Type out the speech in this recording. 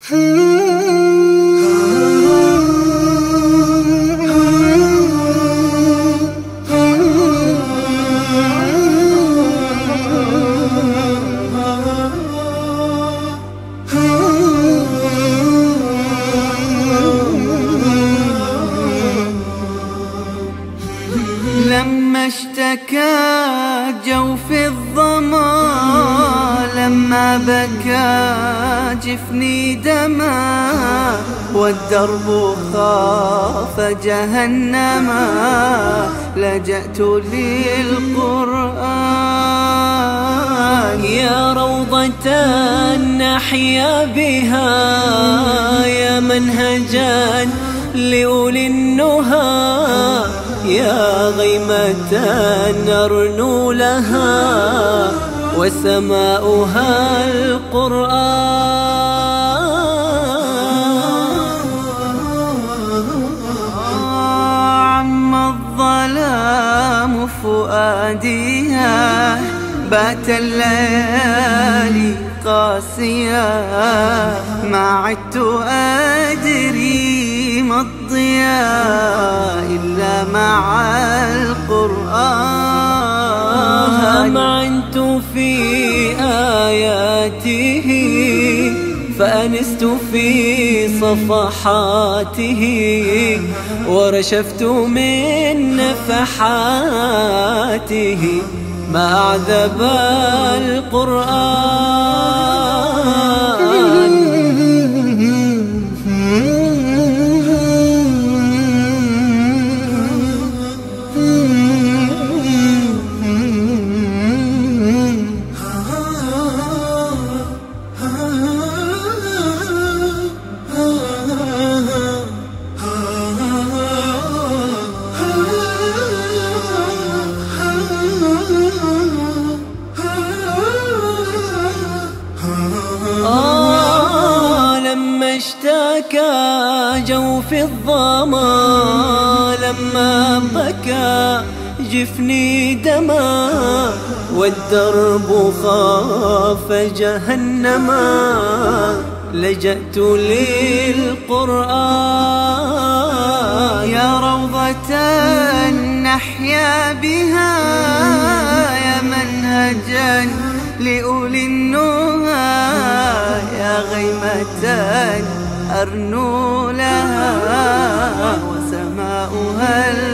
لما اشتكى جوف الظما، لما بكى جفني دما، والدرب خاف جهنما، لجأت للقرآن. يا روضة نحيا بها، يا منهجا لأولي النهى، يا غيمة نرنو لها، وسماؤها القرآن. عم الظلام فؤاديها، بات الليالي قاسية، ما عدت أدري ما الضياء إلا مع القرآن. معنت في آياته، فأنست في صفحاته، ورشفت من نفحاته، ما أعذب القرآن. لما اشتكى جوف الظما، لما بكى جفني دما، والدرب خاف جهنما، لجأت للقرآن. يا روضة نحيا بها، يا منهجا لأولي النهى، يا غيمة أرنو لها، وسماؤها